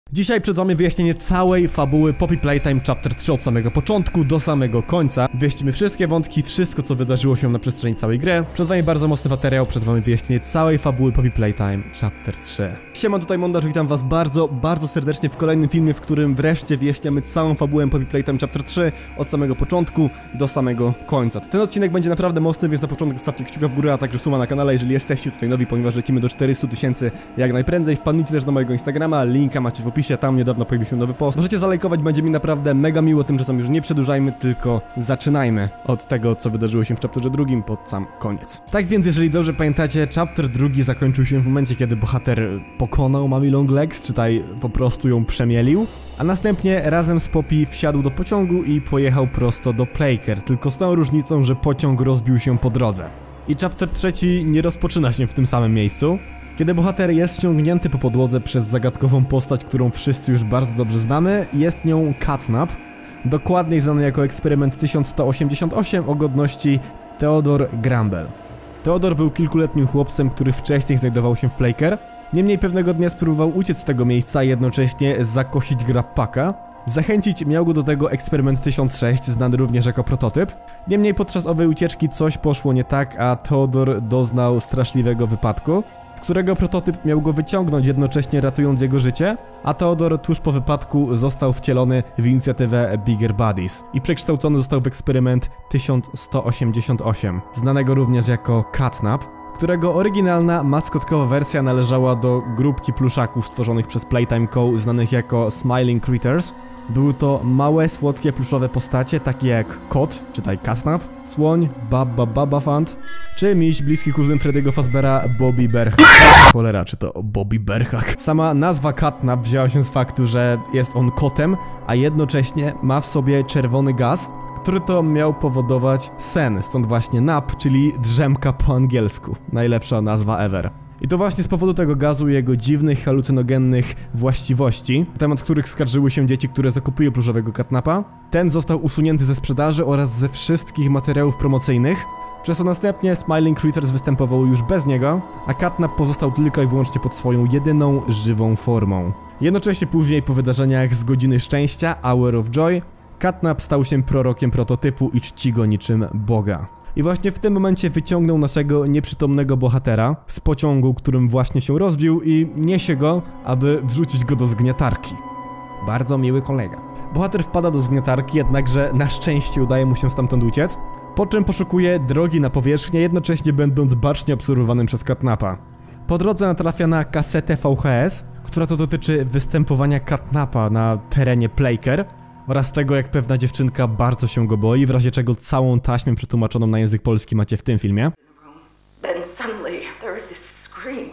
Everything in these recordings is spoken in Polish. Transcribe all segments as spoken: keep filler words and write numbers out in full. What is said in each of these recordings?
Dzisiaj przed wami wyjaśnienie całej fabuły Poppy Playtime Chapter trzy od samego początku do samego końca. Wyjaśnimy wszystkie wątki, wszystko co wydarzyło się na przestrzeni całej gry. Przed wami bardzo mocny materiał, przed wami wyjaśnienie całej fabuły Poppy Playtime Chapter trzy. Siema, tutaj Mondarz, witam was bardzo, bardzo serdecznie w kolejnym filmie, w którym wreszcie wyjaśniamy całą fabułę Poppy Playtime Chapter trzy od samego początku do samego końca. Ten odcinek będzie naprawdę mocny, więc na początek stawcie kciuka w górę, a także suba na kanale, jeżeli jesteście tutaj nowi, ponieważ lecimy do czterystu tysięcy jak najprędzej. Wpadnijcie też do mojego Instagrama, linka macie w opisie, tam niedawno pojawił się nowy post. Możecie zalajkować, będzie mi naprawdę mega miło, tymczasem już nie przedłużajmy, tylko zaczynajmy od tego, co wydarzyło się w chapterze drugim pod sam koniec. Tak więc, jeżeli dobrze pamiętacie, chapter drugi zakończył się w momencie, kiedy bohater pokonał Mami Longlegs, czytaj, po prostu ją przemielił, a następnie razem z Poppy wsiadł do pociągu i pojechał prosto do Playcare, tylko z tą różnicą, że pociąg rozbił się po drodze. I chapter trzeci nie rozpoczyna się w tym samym miejscu, kiedy bohater jest ściągnięty po podłodze przez zagadkową postać, którą wszyscy już bardzo dobrze znamy. Jest nią Catnap, dokładniej znany jako Eksperyment tysiąc sto osiemdziesiąt osiem o godności Theodore Grumble. Theodore był kilkuletnim chłopcem, który wcześniej znajdował się w Playcare. Niemniej pewnego dnia spróbował uciec z tego miejsca, a jednocześnie zakosić Grappaka. Zachęcić miał go do tego Eksperyment tysiąc sześć, znany również jako prototyp. Niemniej podczas owej ucieczki coś poszło nie tak, a Theodore doznał straszliwego wypadku, z którego prototyp miał go wyciągnąć, jednocześnie ratując jego życie, a Theodore tuż po wypadku został wcielony w inicjatywę Bigger Buddies i przekształcony został w Eksperyment tysiąc sto osiemdziesiąt osiem, znanego również jako Catnap, którego oryginalna, maskotkowa wersja należała do grupki pluszaków stworzonych przez Playtime Co., znanych jako Smiling Critters. Były to małe, słodkie, pluszowe postacie, takie jak kot, czytaj Catnap, słoń, Baba Baba Fant, czy miś, bliski kuzyn Freddy'ego Fazbeara, Bobby Berhak. Cholera, czy to Bobby Berhak? Sama nazwa Catnap wzięła się z faktu, że jest on kotem, a jednocześnie ma w sobie czerwony gaz, który to miał powodować sen, stąd właśnie nap, czyli drzemka po angielsku. Najlepsza nazwa ever. I to właśnie z powodu tego gazu i jego dziwnych, halucynogennych właściwości, na temat których skarżyły się dzieci, które zakupiły pluszowego Catnapa, ten został usunięty ze sprzedaży oraz ze wszystkich materiałów promocyjnych, przez co następnie Smiling Critters występował już bez niego, a Catnap pozostał tylko i wyłącznie pod swoją jedyną żywą formą. Jednocześnie później, po wydarzeniach z Godziny Szczęścia, Hour of Joy, Catnap stał się prorokiem prototypu i czci go niczym Boga. I właśnie w tym momencie wyciągnął naszego nieprzytomnego bohatera z pociągu, którym właśnie się rozbił, i niesie go, aby wrzucić go do zgniatarki. Bardzo miły kolega. Bohater wpada do zgniatarki, jednakże na szczęście udaje mu się stamtąd uciec, po czym poszukuje drogi na powierzchnię, jednocześnie będąc bacznie obserwowanym przez Catnapa. Po drodze natrafia na kasetę V H S, która to dotyczy występowania Catnapa na terenie Playcare oraz tego, jak pewna dziewczynka bardzo się go boi, w razie czego całą taśmę przetłumaczoną na język polski macie w tym filmie. Then suddenly there is this scream.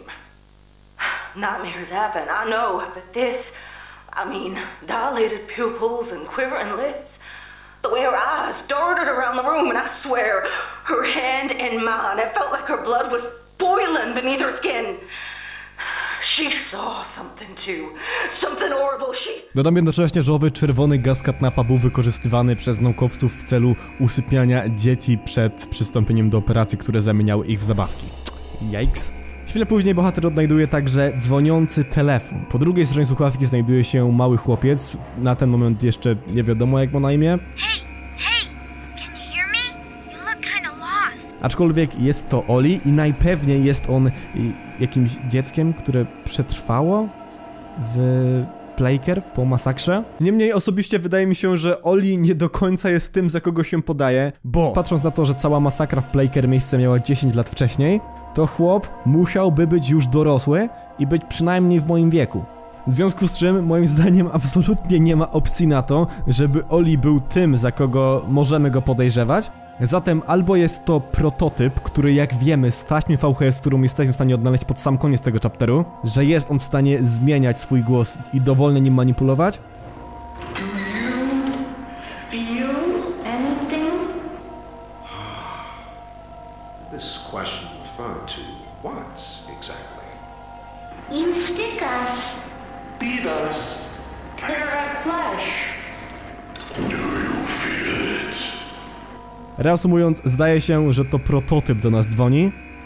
Nightmares happen, I know, but this, I mean, dilated pupils and quivering lips. The way her eyes darted around the room, and I swear, her hand in mine, it felt like her blood was boiling beneath her skin. She saw something too. Something horrible. She... Dodam jednocześnie, że owy czerwony gaz Catnapa był wykorzystywany przez naukowców w celu usypiania dzieci przed przystąpieniem do operacji, które zamieniały ich w zabawki. Yikes. Chwilę później bohater odnajduje także dzwoniący telefon. Po drugiej stronie słuchawki znajduje się mały chłopiec. Na ten moment jeszcze nie wiadomo, jak ma na imię. Aczkolwiek jest to Oli i najpewniej jest on jakimś dzieckiem, które przetrwało w Playcare po masakrze. Niemniej osobiście wydaje mi się, że Oli nie do końca jest tym, za kogo się podaje, bo patrząc na to, że cała masakra w Playcare miejsce miała dziesięć lat wcześniej, to chłop musiałby być już dorosły i być przynajmniej w moim wieku. W związku z czym, moim zdaniem, absolutnie nie ma opcji na to, żeby Oli był tym, za kogo możemy go podejrzewać. Zatem albo jest to prototyp, który, jak wiemy z taśmy V H S, którą jesteśmy w stanie odnaleźć pod sam koniec tego chapteru, że jest on w stanie zmieniać swój głos i dowolnie nim manipulować. Reasumując, zdaje się, że to prototyp do nas dzwoni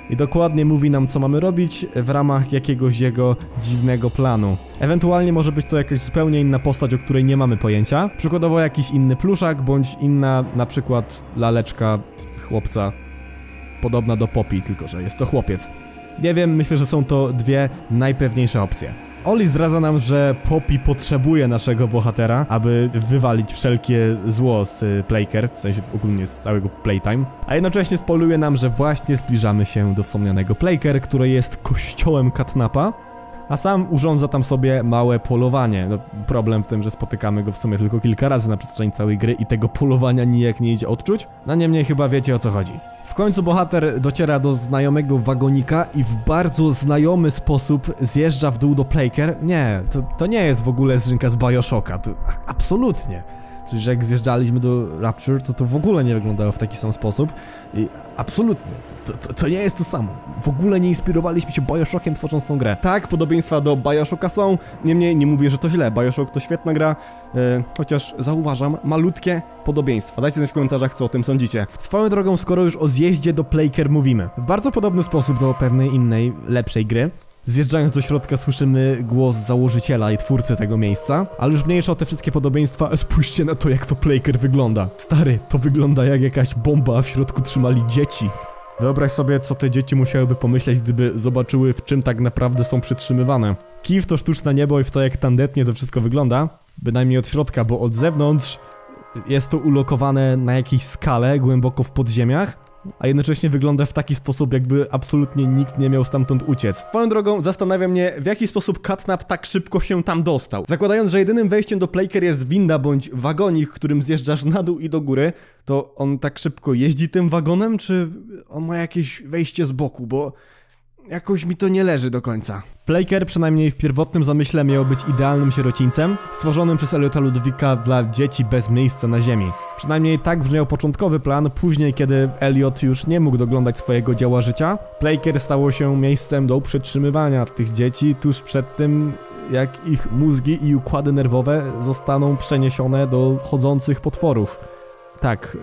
i dokładnie mówi nam, co mamy robić w ramach jakiegoś jego dziwnego planu. Ewentualnie może być to jakaś zupełnie inna postać, o której nie mamy pojęcia. Przykładowo jakiś inny pluszak, bądź inna na przykład laleczka chłopca podobna do Poppy, tylko że jest to chłopiec. Nie wiem, myślę, że są to dwie najpewniejsze opcje. Oli zdradza nam, że Poppy potrzebuje naszego bohatera, aby wywalić wszelkie zło z Playcare, w sensie ogólnie z całego Playtime, a jednocześnie spoiluje nam, że właśnie zbliżamy się do wspomnianego Playcare, które jest kościołem Catnapa, a sam urządza tam sobie małe polowanie. No, problem w tym, że spotykamy go w sumie tylko kilka razy na przestrzeni całej gry i tego polowania nijak nie idzie odczuć, no niemniej chyba wiecie, o co chodzi. W końcu bohater dociera do znajomego wagonika i w bardzo znajomy sposób zjeżdża w dół do Playcare. Nie, to, to nie jest w ogóle zrzynka z Bioshocka, to absolutnie. Przecież jak zjeżdżaliśmy do Rapture, to to w ogóle nie wyglądało w taki sam sposób. I absolutnie, to, to, to nie jest to samo. W ogóle nie inspirowaliśmy się Bioshockiem tworząc tą grę. Tak, podobieństwa do Bioshocka są, niemniej nie mówię, że to źle. Bioshock to świetna gra, yy, chociaż zauważam malutkie podobieństwa. Dajcie znać w komentarzach, co o tym sądzicie. Swoją drogą, skoro już o zjeździe do Playcare mówimy, w bardzo podobny sposób do pewnej innej, lepszej gry, zjeżdżając do środka słyszymy głos założyciela i twórcy tego miejsca, ale już mniejsza o te wszystkie podobieństwa, spójrzcie na to, jak to Playcare wygląda. Stary, to wygląda jak jakaś bomba, a w środku trzymali dzieci. Wyobraź sobie, co te dzieci musiałyby pomyśleć, gdyby zobaczyły, w czym tak naprawdę są przytrzymywane. Kij to sztuczne niebo i w to, jak tandetnie to wszystko wygląda, bynajmniej od środka, bo od zewnątrz jest to ulokowane na jakiejś skale, głęboko w podziemiach, a jednocześnie wygląda w taki sposób, jakby absolutnie nikt nie miał stamtąd uciec. Swoją drogą zastanawia mnie, w jaki sposób Catnap tak szybko się tam dostał. Zakładając, że jedynym wejściem do Playcare jest winda bądź wagonik, którym zjeżdżasz na dół i do góry, to on tak szybko jeździ tym wagonem, czy on ma jakieś wejście z boku, bo jakoś mi to nie leży do końca. Playcare przynajmniej w pierwotnym zamyśle miał być idealnym sierocińcem, stworzonym przez Elliota Ludwika dla dzieci bez miejsca na ziemi. Przynajmniej tak brzmiał początkowy plan, później kiedy Elliot już nie mógł doglądać swojego dzieła życia, Playcare stało się miejscem do przetrzymywania tych dzieci tuż przed tym, jak ich mózgi i układy nerwowe zostaną przeniesione do chodzących potworów. Tak...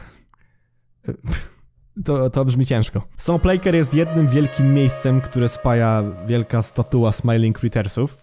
To, to brzmi ciężko. Sam Playcare jest jednym wielkim miejscem, które spaja wielka statua Smiling Crittersów.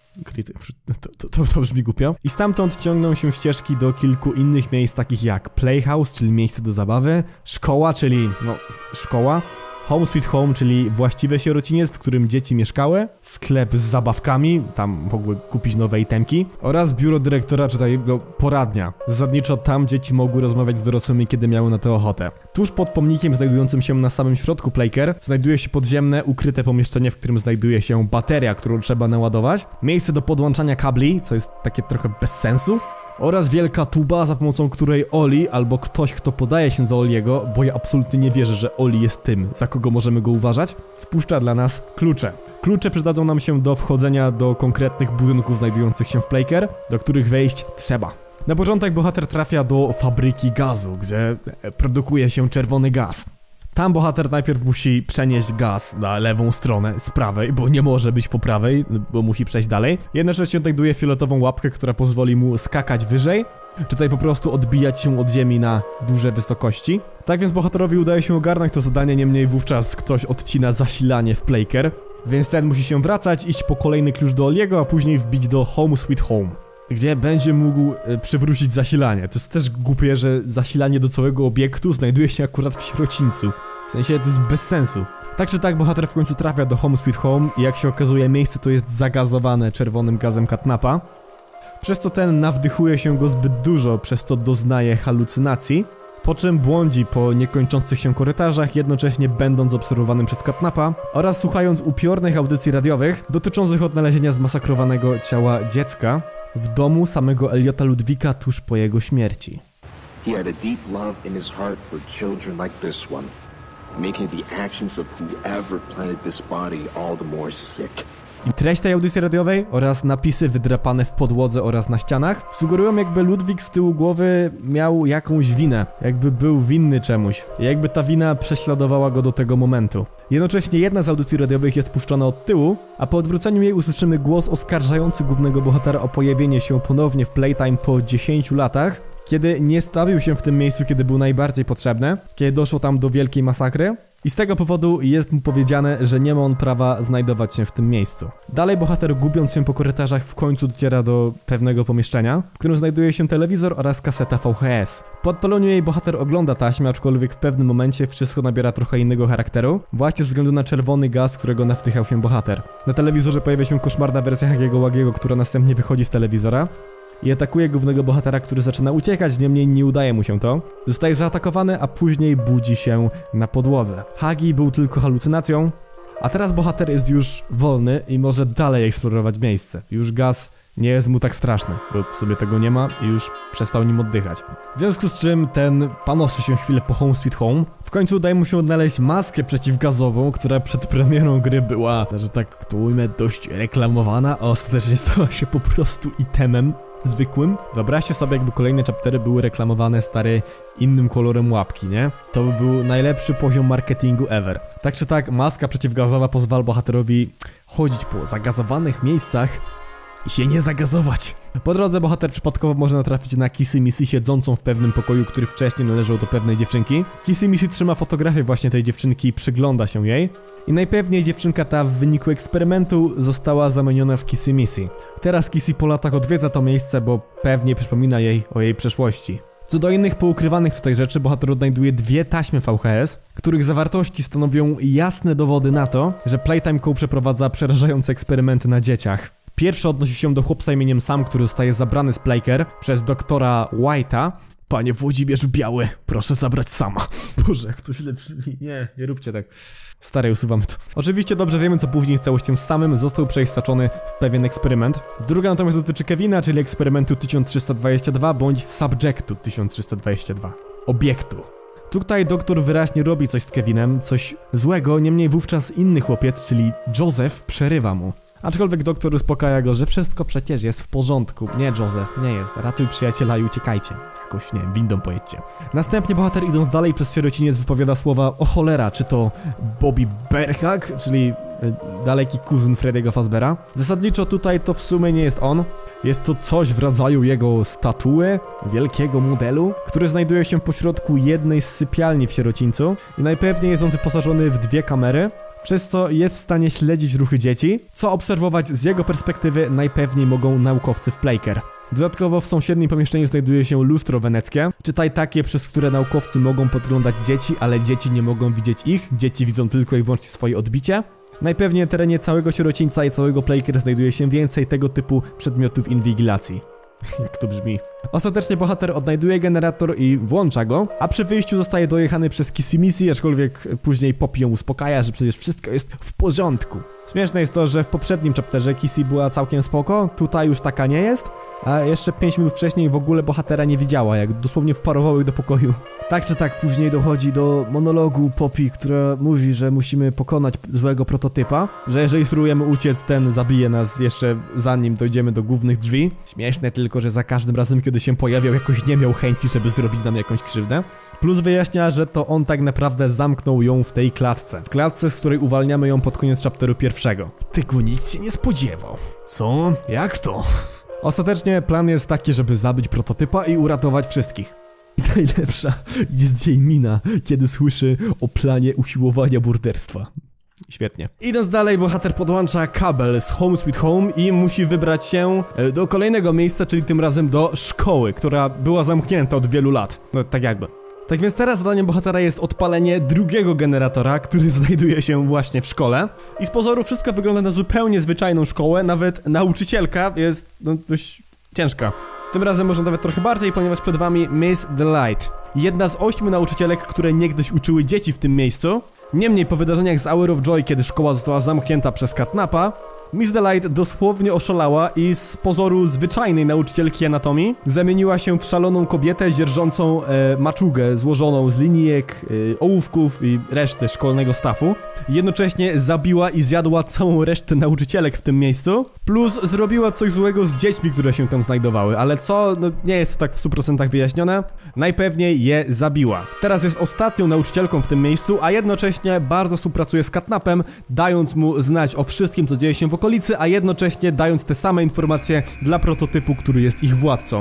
To, to, to, to brzmi głupio. I stamtąd ciągną się ścieżki do kilku innych miejsc, takich jak Playhouse, czyli miejsce do zabawy, szkoła, czyli no, szkoła, Home Sweet Home, czyli właściwy sierociniec, w którym dzieci mieszkały, sklep z zabawkami, tam mogły kupić nowe itemki, oraz biuro dyrektora, czy tutaj no, poradnia. Zasadniczo tam dzieci mogły rozmawiać z dorosłymi, kiedy miały na to ochotę. Tuż pod pomnikiem znajdującym się na samym środku Playcare znajduje się podziemne, ukryte pomieszczenie, w którym znajduje się bateria, którą trzeba naładować, miejsce do podłączania kabli, co jest takie trochę bez sensu, oraz wielka tuba, za pomocą której Oli, albo ktoś, kto podaje się za Oliego, bo ja absolutnie nie wierzę, że Oli jest tym, za kogo możemy go uważać, spuszcza dla nas klucze. Klucze przydadzą nam się do wchodzenia do konkretnych budynków znajdujących się w Playcare, do których wejść trzeba. Na początek bohater trafia do fabryki gazu, gdzie produkuje się czerwony gaz. Tam bohater najpierw musi przenieść gaz na lewą stronę z prawej, bo nie może być po prawej, bo musi przejść dalej. Jednocześnie znajduje fioletową łapkę, która pozwoli mu skakać wyżej, czy tutaj po prostu odbijać się od ziemi na duże wysokości. Tak więc bohaterowi udaje się ogarnąć to zadanie, niemniej wówczas ktoś odcina zasilanie w Playcare, więc ten musi się wracać, iść po kolejny klucz do Oliego, a później wbić do Home Sweet Home, gdzie będzie mógł y, przywrócić zasilanie. To jest też głupie, że zasilanie do całego obiektu znajduje się akurat w sierocińcu. W sensie to jest bez sensu. Tak czy tak bohater w końcu trafia do Home Sweet Home i jak się okazuje miejsce to jest zagazowane czerwonym gazem Catnapa, przez co ten nawdychuje się go zbyt dużo, przez co doznaje halucynacji, po czym błądzi po niekończących się korytarzach, jednocześnie będąc obserwowanym przez Catnapa oraz słuchając upiornych audycji radiowych dotyczących odnalezienia zmasakrowanego ciała dziecka w domu samego Elliota Ludwika tuż po jego śmierci. He had a deep love in his heart for children like this one, making the actions of whoever planted this body all the more sick. I treść tej audycji radiowej oraz napisy wydrapane w podłodze oraz na ścianach sugerują, jakby Ludwik z tyłu głowy miał jakąś winę, jakby był winny czemuś, jakby ta wina prześladowała go do tego momentu. Jednocześnie jedna z audycji radiowych jest puszczona od tyłu, a po odwróceniu jej usłyszymy głos oskarżający głównego bohatera o pojawienie się ponownie w Playtime po dziesięciu latach, kiedy nie stawił się w tym miejscu, kiedy był najbardziej potrzebny, kiedy doszło tam do wielkiej masakry, I z tego powodu jest mu powiedziane, że nie ma on prawa znajdować się w tym miejscu. Dalej bohater, gubiąc się po korytarzach, w końcu dociera do pewnego pomieszczenia, w którym znajduje się telewizor oraz kaseta V H S. Po odpaleniu jej bohater ogląda taśmę, aczkolwiek w pewnym momencie wszystko nabiera trochę innego charakteru, właśnie ze względu na czerwony gaz, którego nawdychał się bohater. Na telewizorze pojawia się koszmarna wersja Hagiego Łagiego, która następnie wychodzi z telewizora i atakuje głównego bohatera, który zaczyna uciekać, niemniej nie udaje mu się to. Zostaje zaatakowany, a później budzi się na podłodze. Hagi był tylko halucynacją, a teraz bohater jest już wolny i może dalej eksplorować miejsce. Już gaz nie jest mu tak straszny, bo w sobie tego nie ma i już przestał nim oddychać. W związku z czym ten panoszy się chwilę po Home Sweet Home. W końcu udaje mu się odnaleźć maskę przeciwgazową, która przed premierą gry była, że tak to ujmę, dość reklamowana, a ostatecznie stała się po prostu itemem zwykłym. Wyobraźcie sobie, jakby kolejne chaptery były reklamowane, stary, innym kolorem łapki, nie? To by był najlepszy poziom marketingu ever. Tak czy tak, maska przeciwgazowa pozwala bohaterowi chodzić po zagazowanych miejscach i się nie zagazować. Po drodze bohater przypadkowo może natrafić na Kissy Missy siedzącą w pewnym pokoju, który wcześniej należał do pewnej dziewczynki. Kissy Missy trzyma fotografię właśnie tej dziewczynki i przygląda się jej. I najpewniej dziewczynka ta w wyniku eksperymentu została zamieniona w Kissy Missy. Teraz Kissy po latach odwiedza to miejsce, bo pewnie przypomina jej o jej przeszłości. Co do innych poukrywanych tutaj rzeczy, bohater odnajduje dwie taśmy V H S, których zawartości stanowią jasne dowody na to, że Playtime Co. przeprowadza przerażające eksperymenty na dzieciach. Pierwszy odnosi się do chłopca imieniem Sam, który zostaje zabrany z Playcare przez doktora White'a. Panie Włodzimierz Biały, proszę zabrać Sama. Boże, jak to źle brzmi. Nie, nie róbcie tak. Stary, usuwamy to. Oczywiście dobrze wiemy, co później stało się z Samym, został przeistoczony w pewien eksperyment. Druga natomiast dotyczy Kevina, czyli eksperymentu tysiąc trzysta dwadzieścia dwa bądź Subjectu tysiąc trzysta dwadzieścia dwa. Obiektu. Tutaj doktor wyraźnie robi coś z Kevinem, coś złego, niemniej wówczas inny chłopiec, czyli Joseph, przerywa mu. Aczkolwiek doktor uspokaja go, że wszystko przecież jest w porządku. Nie, Joseph, nie jest. Ratuj przyjaciela i uciekajcie. Jakoś, nie wiem, windą pojedźcie. Następnie bohater, idąc dalej przez sierociniec, wypowiada słowa: o cholera, czy to Bobby Berhag, czyli y, daleki kuzyn Freddy'ego Fazbeara. Zasadniczo tutaj to w sumie nie jest on. Jest to coś w rodzaju jego statuły, wielkiego modelu, który znajduje się pośrodku jednej z sypialni w sierocińcu i najpewniej jest on wyposażony w dwie kamery, przez co jest w stanie śledzić ruchy dzieci, co obserwować z jego perspektywy najpewniej mogą naukowcy w Playcare. Dodatkowo w sąsiednim pomieszczeniu znajduje się lustro weneckie, czytaj takie, przez które naukowcy mogą podglądać dzieci, ale dzieci nie mogą widzieć ich, dzieci widzą tylko i wyłącznie swoje odbicie. Najpewniej na terenie całego sierocińca i całego Playcare znajduje się więcej tego typu przedmiotów inwigilacji. Jak to brzmi. Ostatecznie bohater odnajduje generator i włącza go, a przy wyjściu zostaje dojechany przez Kissy Missy, aczkolwiek później Poppy ją uspokaja, że przecież wszystko jest w porządku. Śmieszne jest to, że w poprzednim chapterze Kissy była całkiem spoko, tutaj już taka nie jest, a jeszcze pięć minut wcześniej w ogóle bohatera nie widziała, jak dosłownie wparowały do pokoju. Tak czy tak później dochodzi do monologu Poppy, która mówi, że musimy pokonać złego prototypa, że jeżeli spróbujemy uciec, ten zabije nas jeszcze zanim dojdziemy do głównych drzwi. Śmieszne tylko, że za każdym razem, kiedy się pojawiał, jakoś nie miał chęci, żeby zrobić nam jakąś krzywdę. Plus wyjaśnia, że to on tak naprawdę zamknął ją w tej klatce. W klatce, z której uwalniamy ją pod koniec chapteru pierwszego. Tego nikt się nie spodziewał. Co? Jak to? Ostatecznie plan jest taki, żeby zabić prototypa i uratować wszystkich. Najlepsza jest jej mina, kiedy słyszy o planie usiłowania morderstwa. Świetnie. Idąc dalej, bohater podłącza kabel z Home Sweet Home i musi wybrać się do kolejnego miejsca, czyli tym razem do szkoły, która była zamknięta od wielu lat. No tak jakby. Tak więc teraz zadaniem bohatera jest odpalenie drugiego generatora, który znajduje się właśnie w szkole. I z pozoru wszystko wygląda na zupełnie zwyczajną szkołę, nawet nauczycielka jest no, dość ciężka. Tym razem może nawet trochę bardziej, ponieważ przed wami Miss Delight. Jedna z ośmiu nauczycielek, które niegdyś uczyły dzieci w tym miejscu. Niemniej po wydarzeniach z Hour of Joy, kiedy szkoła została zamknięta przez Catnapa, Miss Delight dosłownie oszalała i z pozoru zwyczajnej nauczycielki anatomii zamieniła się w szaloną kobietę dzierżącą e, maczugę złożoną z linijek, e, ołówków i reszty szkolnego stafu. Jednocześnie zabiła i zjadła całą resztę nauczycielek w tym miejscu, plus zrobiła coś złego z dziećmi, które się tam znajdowały, ale co, no nie jest to tak w stu procentach wyjaśnione, najpewniej je zabiła. Teraz jest ostatnią nauczycielką w tym miejscu, a jednocześnie bardzo współpracuje z Catnapem, dając mu znać o wszystkim, co dzieje się w okolicy, a jednocześnie dając te same informacje dla prototypu, który jest ich władcą.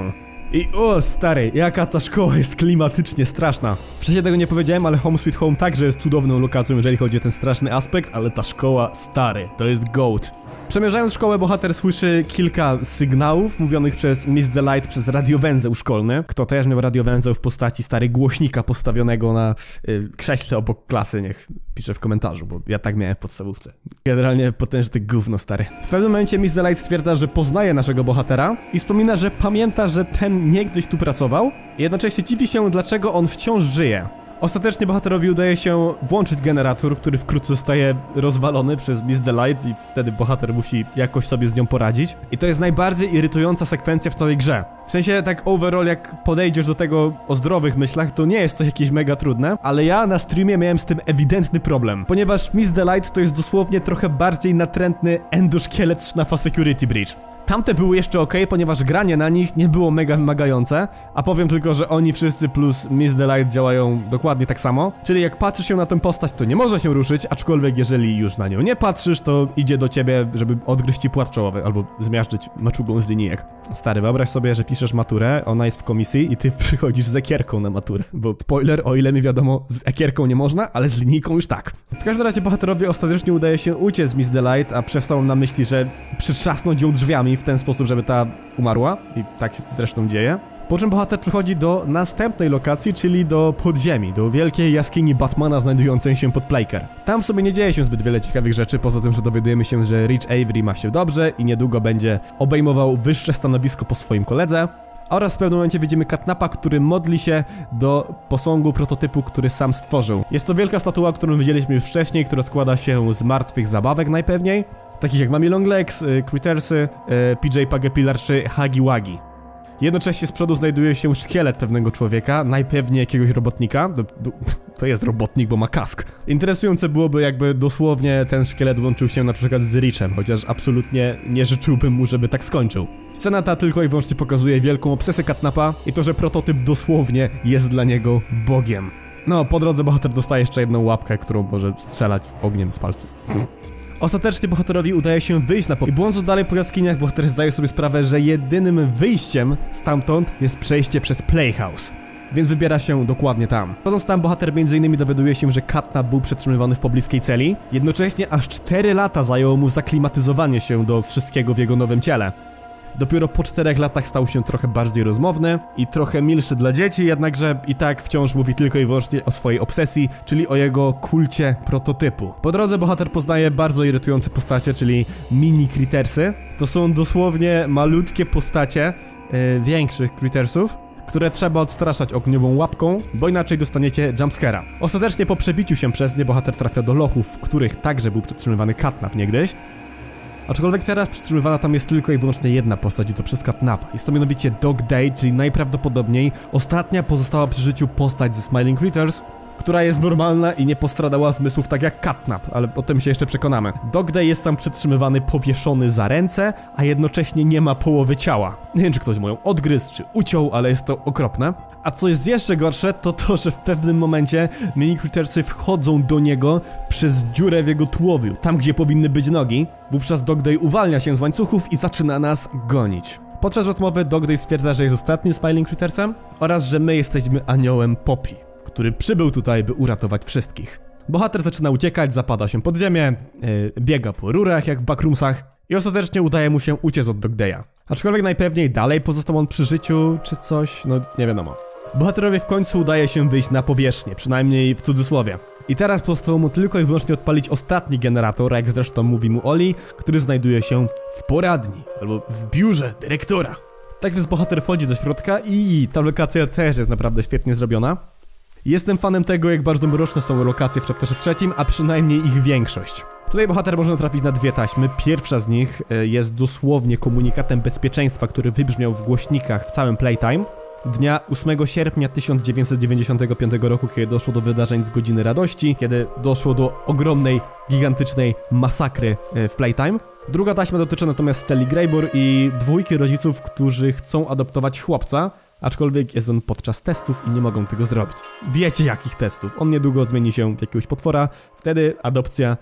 I o stary, jaka ta szkoła jest klimatycznie straszna. Wcześniej tego nie powiedziałem, ale Home Sweet Home także jest cudowną lokacją, jeżeli chodzi o ten straszny aspekt, ale ta szkoła, stary, to jest goat. Przemierzając szkołę, bohater słyszy kilka sygnałów mówionych przez Miss Delight przez radiowęzeł szkolny. Kto też miał radiowęzeł w postaci stary głośnika postawionego na y, krześle obok klasy, niech pisze w komentarzu, bo ja tak miałem w podstawówce. Generalnie potężny gówno, stary. W pewnym momencie Miss Delight stwierdza, że poznaje naszego bohatera i wspomina, że pamięta, że ten niegdyś tu pracował. I jednocześnie dziwi się, dlaczego on wciąż żyje. Ostatecznie bohaterowi udaje się włączyć generator, który wkrótce zostaje rozwalony przez Miss Delight i wtedy bohater musi jakoś sobie z nią poradzić. I to jest najbardziej irytująca sekwencja w całej grze. W sensie tak overall, jak podejdziesz do tego o zdrowych myślach, to nie jest to jakieś mega trudne, ale ja na streamie miałem z tym ewidentny problem, ponieważ Miss Delight to jest dosłownie trochę bardziej natrętny endoszkielet Sznafa Security Breach. Tamte były jeszcze ok, ponieważ granie na nich nie było mega wymagające, a powiem tylko, że oni wszyscy plus Miss Delight działają dokładnie tak samo. Czyli jak patrzysz się na tę postać, to nie może się ruszyć, aczkolwiek jeżeli już na nią nie patrzysz, to idzie do ciebie, żeby odgryźć ci płat czołowy albo zmiażdżyć maczugą z linijek. Stary, wyobraź sobie, że piszesz maturę, ona jest w komisji i ty przychodzisz z ekierką na maturę, bo spoiler, o ile mi wiadomo, z ekierką nie można, ale z linijką już tak. W każdym razie bohaterowi ostatecznie udaje się uciec z Miss Delight, a przestał on na myśli, że przytrzasnąć ją drzwiami w ten sposób, żeby ta umarła i tak się zresztą dzieje. Po czym bohater przychodzi do następnej lokacji, czyli do podziemi, do wielkiej jaskini Batmana znajdującej się pod Playker. Tam w sobie nie dzieje się zbyt wiele ciekawych rzeczy, poza tym, że dowiadujemy się, że Rich Avery ma się dobrze i niedługo będzie obejmował wyższe stanowisko po swoim koledze. Oraz w pewnym momencie widzimy Catnapa, który modli się do posągu prototypu, który sam stworzył. Jest to wielka statua, którą widzieliśmy już wcześniej, która składa się z martwych zabawek najpewniej, takich jak Mummy Long Legs, y, Crittersy, y, P J Pagapillar czy Huggy Wuggy. Jednocześnie z przodu znajduje się szkielet pewnego człowieka, najpewniej jakiegoś robotnika. Do, do, to jest robotnik, bo ma kask. Interesujące byłoby, jakby dosłownie ten szkielet łączył się na przykład z Richem, chociaż absolutnie nie życzyłbym mu, żeby tak skończył. Scena ta tylko i wyłącznie pokazuje wielką obsesję Catnapa i to, że prototyp dosłownie jest dla niego Bogiem. No, po drodze bohater dostaje jeszcze jedną łapkę, którą może strzelać ogniem z palców. Ostatecznie bohaterowi udaje się wyjść na pokój. I błądząc dalej po jaskiniach, bohater zdaje sobie sprawę, że jedynym wyjściem stamtąd jest przejście przez Playhouse. Więc wybiera się dokładnie tam. Wchodząc tam, bohater między innymi dowiaduje się, że Catnap był przetrzymywany w pobliskiej celi. Jednocześnie aż cztery lata zajęło mu zaklimatyzowanie się do wszystkiego w jego nowym ciele. Dopiero po czterech latach stał się trochę bardziej rozmowny i trochę milszy dla dzieci, jednakże i tak wciąż mówi tylko i wyłącznie o swojej obsesji, czyli o jego kulcie prototypu. Po drodze bohater poznaje bardzo irytujące postacie, czyli mini Crittersy. To są dosłownie malutkie postacie yy, większych Crittersów, które trzeba odstraszać ogniową łapką, bo inaczej dostaniecie jumpscare'a. Ostatecznie po przebiciu się przez nie bohater trafia do lochów, w których także był przetrzymywany Catnap niegdyś. Aczkolwiek teraz przytrzymywana tam jest tylko i wyłącznie jedna postać i to przez Catnapa. Jest to mianowicie Dog Day, czyli najprawdopodobniej ostatnia pozostała przy życiu postać ze Smiling Critters, która jest normalna i nie postradała zmysłów tak jak Catnap, ale o tym się jeszcze przekonamy. Dog Day jest tam przetrzymywany powieszony za ręce, a jednocześnie nie ma połowy ciała. Nie wiem, czy ktoś mu ją odgryzł, czy uciął, ale jest to okropne. A co jest jeszcze gorsze, to to, że w pewnym momencie mini Crittersy wchodzą do niego przez dziurę w jego tułowiu, tam gdzie powinny być nogi. Wówczas Dog Day uwalnia się z łańcuchów i zaczyna nas gonić. Podczas rozmowy Dog Day stwierdza, że jest ostatnim Smiling Crittersem oraz że my jesteśmy aniołem Poppy, który przybył tutaj, by uratować wszystkich. Bohater zaczyna uciekać, zapada się pod ziemię, yy, biega po rurach jak w backroomsach i ostatecznie udaje mu się uciec od Dog Day'a. Aczkolwiek najpewniej dalej pozostał on przy życiu, czy coś, no nie wiadomo. Bohaterowi w końcu udaje się wyjść na powierzchnię, przynajmniej w cudzysłowie. I teraz pozostało mu tylko i wyłącznie odpalić ostatni generator, jak zresztą mówi mu Oli, który znajduje się w poradni, albo w biurze dyrektora. Tak więc bohater wchodzi do środka i ta lokacja też jest naprawdę świetnie zrobiona. Jestem fanem tego, jak bardzo mroczne są lokacje w chapterze trzecim, a przynajmniej ich większość. Tutaj bohater może natrafić na dwie taśmy. Pierwsza z nich jest dosłownie komunikatem bezpieczeństwa, który wybrzmiał w głośnikach w całym Playtime. Dnia ósmego sierpnia tysiąc dziewięćset dziewięćdziesiątego piątego roku, kiedy doszło do wydarzeń z Godziny Radości, kiedy doszło do ogromnej, gigantycznej masakry w Playtime. Druga taśma dotyczy natomiast Steli Greybor i dwójki rodziców, którzy chcą adoptować chłopca, aczkolwiek jest on podczas testów i nie mogą tego zrobić. Wiecie jakich testów? On niedługo zmieni się w jakiegoś potwora, wtedy adopcja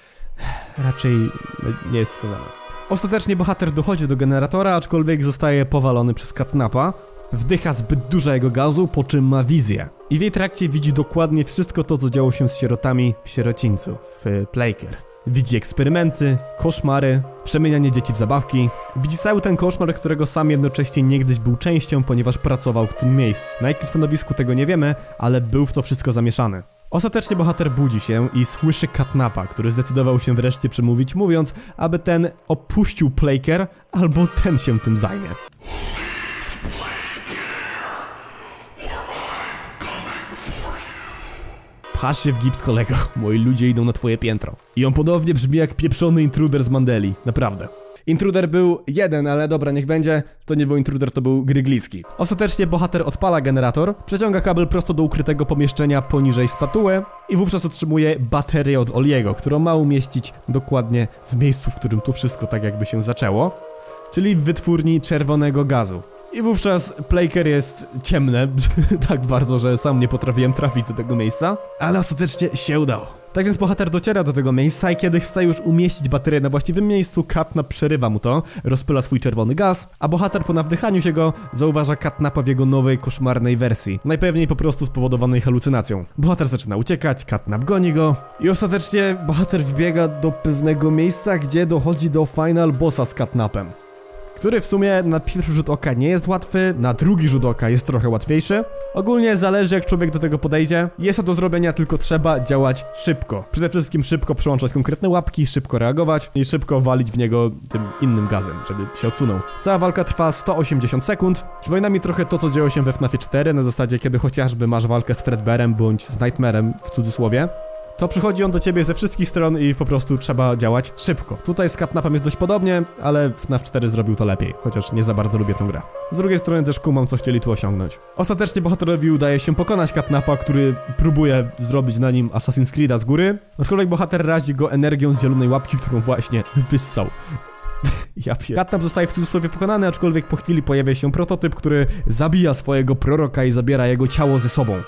raczej nie jest wskazana. Ostatecznie bohater dochodzi do generatora, aczkolwiek zostaje powalony przez Catnapa. Wdycha zbyt dużo jego gazu, po czym ma wizję. I w jej trakcie widzi dokładnie wszystko to, co działo się z sierotami w sierocińcu, w Playcare. Widzi eksperymenty, koszmary, przemienianie dzieci w zabawki. Widzi cały ten koszmar, którego sam jednocześnie niegdyś był częścią, ponieważ pracował w tym miejscu. Na jakim stanowisku tego nie wiemy, ale był w to wszystko zamieszany. Ostatecznie bohater budzi się i słyszy Catnapa, który zdecydował się wreszcie przemówić, mówiąc, aby ten opuścił Playcare, albo ten się tym zajmie. Pchasz się w gips, kolego. Moi ludzie idą na twoje piętro. I on podobnie brzmi jak pieprzony intruder z Mandeli. Naprawdę. Intruder był jeden, ale dobra, niech będzie. To nie był intruder, to był Gryglicki. Ostatecznie bohater odpala generator, przeciąga kabel prosto do ukrytego pomieszczenia poniżej statuły i wówczas otrzymuje baterię od Oliego, którą ma umieścić dokładnie w miejscu, w którym to wszystko tak jakby się zaczęło, czyli w wytwórni czerwonego gazu. I wówczas Playcare jest ciemne, tak bardzo, że sam nie potrafiłem trafić do tego miejsca, ale ostatecznie się udało. Tak więc bohater dociera do tego miejsca i kiedy chce już umieścić baterię na właściwym miejscu, Catnap przerywa mu to, rozpyla swój czerwony gaz, a bohater po nawdychaniu się go zauważa Catnapa w jego nowej, koszmarnej wersji, najpewniej po prostu spowodowanej halucynacją. Bohater zaczyna uciekać, Catnap goni go i ostatecznie bohater wbiega do pewnego miejsca, gdzie dochodzi do final bossa z Catnapem, który w sumie na pierwszy rzut oka nie jest łatwy, na drugi rzut oka jest trochę łatwiejszy. Ogólnie zależy, jak człowiek do tego podejdzie. Jest to do zrobienia, tylko trzeba działać szybko. Przede wszystkim szybko przełączać konkretne łapki, szybko reagować i szybko walić w niego tym innym gazem, żeby się odsunął. Cała walka trwa sto osiemdziesiąt sekund. Przypomina mi trochę to, co działo się we F NAFie cztery, na zasadzie, kiedy chociażby masz walkę z Fredbearem bądź z Nightmarem w cudzysłowie. To przychodzi on do ciebie ze wszystkich stron i po prostu trzeba działać szybko. Tutaj z Catnapem jest dość podobnie, ale F NAF cztery zrobił to lepiej, chociaż nie za bardzo lubię tę grę. Z drugiej strony też kumam, co chcieli tu osiągnąć. Ostatecznie bohaterowi udaje się pokonać Catnapa, który próbuje zrobić na nim Assassin's Creed'a z góry, aczkolwiek bohater razi go energią z zielonej łapki, którą właśnie wyssał. Ja pier... Catnap zostaje w cudzysłowie pokonany, aczkolwiek po chwili pojawia się prototyp, który zabija swojego proroka i zabiera jego ciało ze sobą.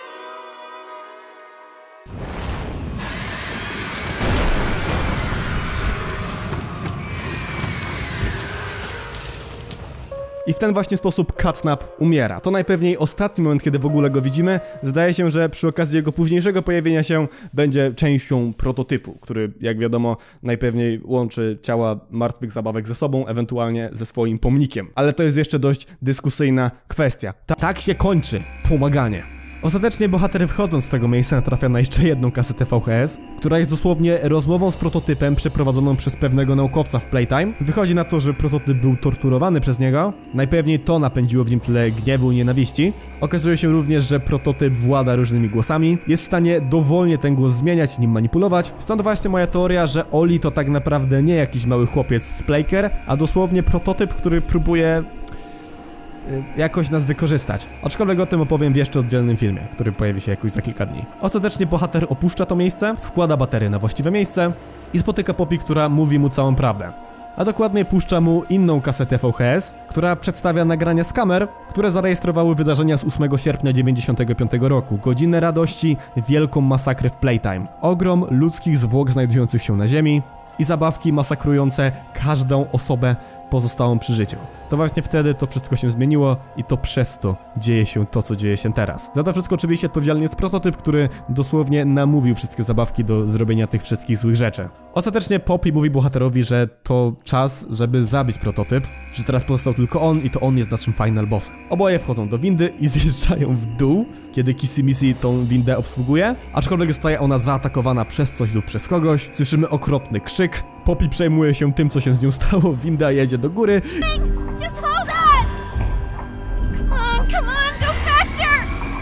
I w ten właśnie sposób Catnap umiera. To najpewniej ostatni moment, kiedy w ogóle go widzimy. Zdaje się, że przy okazji jego późniejszego pojawienia się będzie częścią prototypu, który, jak wiadomo, najpewniej łączy ciała martwych zabawek ze sobą, ewentualnie ze swoim pomnikiem. Ale to jest jeszcze dość dyskusyjna kwestia. Ta tak się kończy pomaganie. Ostatecznie bohater, wchodząc z tego miejsca, natrafia na jeszcze jedną kasetę V H S, która jest dosłownie rozmową z prototypem przeprowadzoną przez pewnego naukowca w Playtime. Wychodzi na to, że prototyp był torturowany przez niego, najpewniej to napędziło w nim tyle gniewu i nienawiści. Okazuje się również, że prototyp włada różnymi głosami, jest w stanie dowolnie ten głos zmieniać, nim manipulować. Stąd właśnie moja teoria, że Oli to tak naprawdę nie jakiś mały chłopiec z Playcare, a dosłownie prototyp, który próbuje jakoś nas wykorzystać. Aczkolwiek o tym opowiem w jeszcze oddzielnym filmie, który pojawi się jakoś za kilka dni. Ostatecznie bohater opuszcza to miejsce, wkłada baterię na właściwe miejsce i spotyka Poppy, która mówi mu całą prawdę. A dokładnie puszcza mu inną kasetę V H S, która przedstawia nagrania z kamer, które zarejestrowały wydarzenia z ósmego sierpnia dziewięćdziesiątego piątego roku. Godzinę radości, wielką masakrę w Playtime. Ogrom ludzkich zwłok znajdujących się na ziemi i zabawki masakrujące każdą osobę pozostałą przy życiu. To właśnie wtedy to wszystko się zmieniło i to przez to dzieje się to, co dzieje się teraz. Za to wszystko oczywiście odpowiedzialny jest prototyp, który dosłownie namówił wszystkie zabawki do zrobienia tych wszystkich złych rzeczy. Ostatecznie Poppy mówi bohaterowi, że to czas, żeby zabić prototyp, że teraz pozostał tylko on i to on jest naszym final bossem. Oboje wchodzą do windy i zjeżdżają w dół, kiedy Kissy Missy tą windę obsługuje, aczkolwiek zostaje ona zaatakowana przez coś lub przez kogoś. Słyszymy okropny krzyk. Poppy przejmuje się tym, co się z nią stało, winda jedzie do góry. Just hold on! Come on, come on, go faster!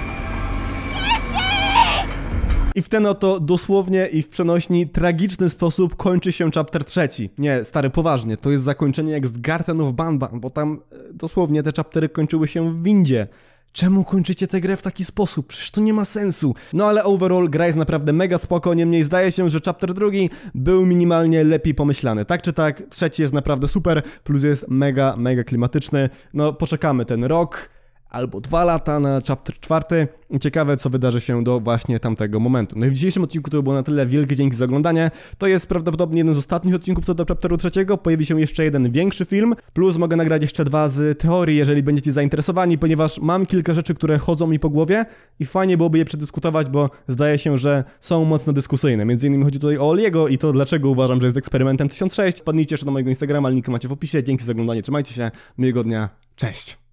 Kissy! I w ten oto dosłownie i w przenośni tragiczny sposób kończy się chapter trzeci. Nie, stary, poważnie, to jest zakończenie jak z Garten of Banban, bo tam e, dosłownie te chaptery kończyły się w windzie. Czemu kończycie tę grę w taki sposób? Przecież to nie ma sensu. No ale overall gra jest naprawdę mega spoko, niemniej zdaje się, że chapter drugi był minimalnie lepiej pomyślany. Tak czy tak, trzeci jest naprawdę super, plus jest mega, mega klimatyczny. No poczekamy ten rok, albo dwa lata na chapter czwarty. Ciekawe, co wydarzy się do właśnie tamtego momentu. No i w dzisiejszym odcinku to było na tyle. Wielkie dzięki za oglądanie. To jest prawdopodobnie jeden z ostatnich odcinków co do chapteru trzeciego. Pojawi się jeszcze jeden większy film, plus mogę nagrać jeszcze dwa z teorii, jeżeli będziecie zainteresowani, ponieważ mam kilka rzeczy, które chodzą mi po głowie i fajnie byłoby je przedyskutować, bo zdaje się, że są mocno dyskusyjne. Między innymi chodzi tutaj o Oliego i to, dlaczego uważam, że jest eksperymentem tysiąc sześć. Wpadnijcie jeszcze na mojego Instagrama, link macie w opisie. Dzięki za oglądanie, trzymajcie się, miłego dnia, cześć!